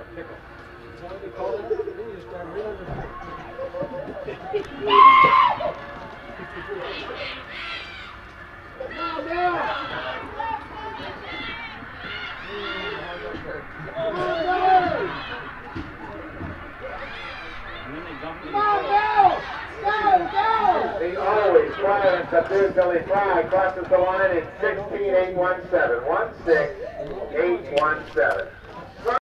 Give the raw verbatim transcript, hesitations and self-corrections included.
The always quiet and subdued Billy Fry crosses the line in sixteen eight one seven. one six eight one seven.